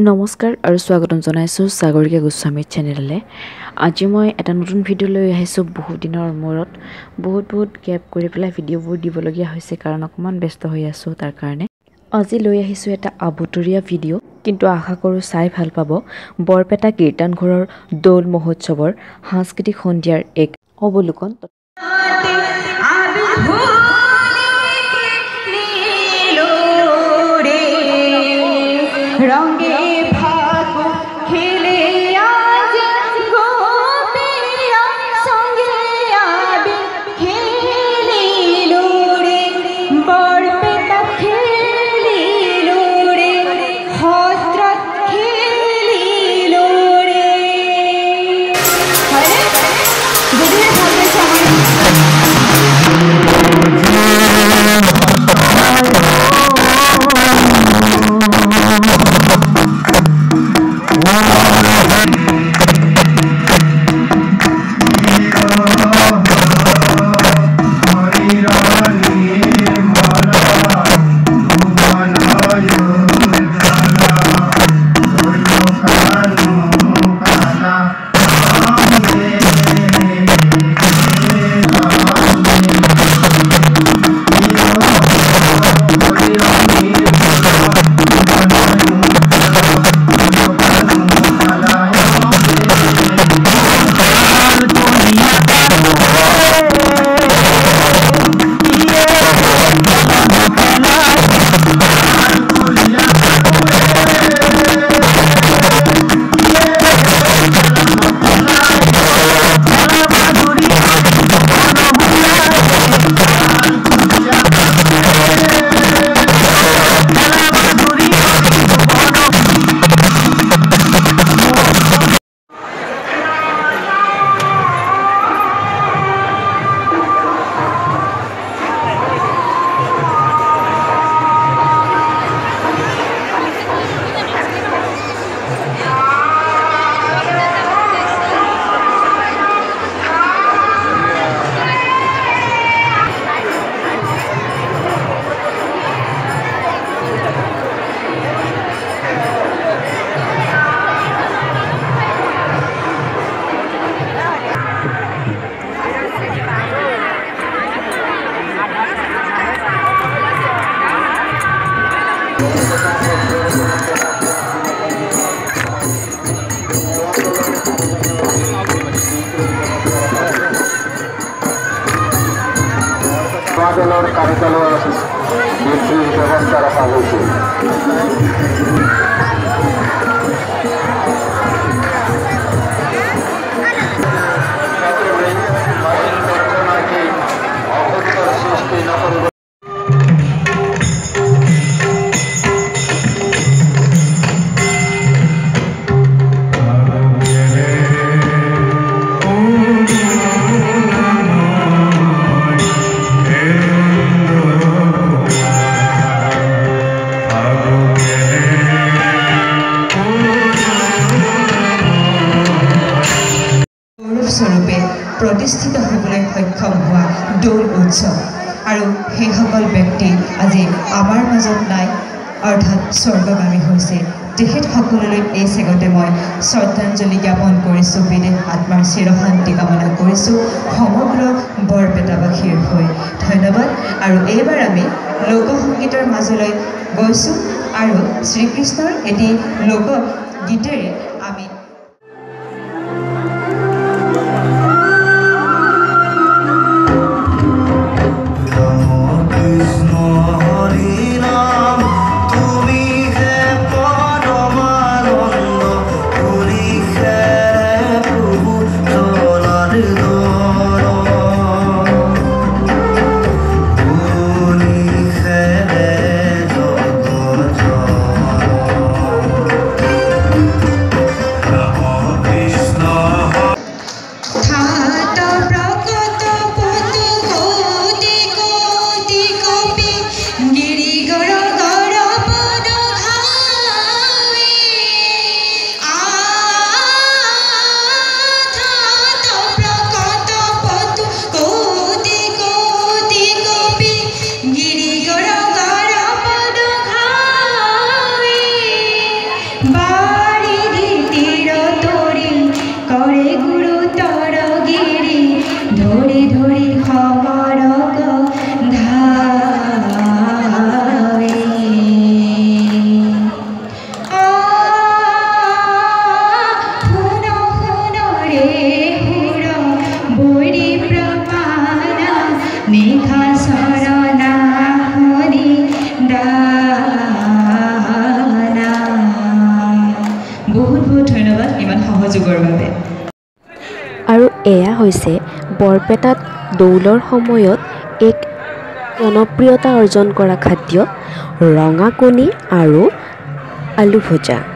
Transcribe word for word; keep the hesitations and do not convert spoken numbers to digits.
নমস্কাৰ আৰু স্বাগতম জনাইছো সাগৰিকা গোস্বামী চেনেললে। আজি মই এটা নতুন ভিডিও লৈ আহিছো। বহুত দিনৰ মূৰত বহুত বহুত গ্যাপ কৰি পেলাই ভিডিওবোৰ দিবলগীয়া হৈছে কাৰণ অকমান ব্যস্ত হৈ আছো তাৰ কাৰণে। আজি লৈ আহিছো এটা আবুতৰীয়া ভিডিও, কিন্তু আশা কৰো চাই ভাল পাব। বৰপেটা কীৰ্তন ঘৰৰ দৌল মহোৎসৱৰ সাংস্কৃতিক সন্ধিয়াৰ এক অৱলোকন। দলৰ কাৰ্যালয়ৰ বিক্ৰীৰ ব্যৱস্থা ৰখা হৈছে। সৃষ্টি নকৰিব। স্বৰূপে প্ৰতিষ্ঠিত হ'বলৈ সক্ষম হোৱা দৌল উৎসৱ আৰু সেইসকল ব্যক্তি আজি আমাৰ মাজত নাই, অৰ্থাৎ স্বৰ্গগামী হৈছে। তেখেতসকললৈ এই চেগতে মই শ্ৰদ্ধাঞ্জলি জ্ঞাপন কৰিছোঁ, বিদেশ আত্মাৰ চিৰশান্তি কামনা কৰিছোঁ সমগ্ৰ বৰপেটাবাসীৰ হৈ। ধন্যবাদ। আৰু এইবাৰ আমি লোকসংগীতৰ মাজলৈ গৈছোঁ আৰু শ্ৰীকৃষ্ণৰ এটি লোকগীতেৰে আমি ধৰি সমৰক ধাৱে আ শুন শুন ৰে সুৰ বৰি প্ৰমাণ নিশা চৰণা হৰি দানা বহুত বহুত ধন্যবাদ ইমান সহযোগৰ বাবে। আৰু এয়া হৈছে বৰপেটাত দৌলৰ সময়ত এক জনপ্ৰিয়তা অৰ্জন কৰা খাদ্য ৰঙা কণী আৰু আলু ভজা।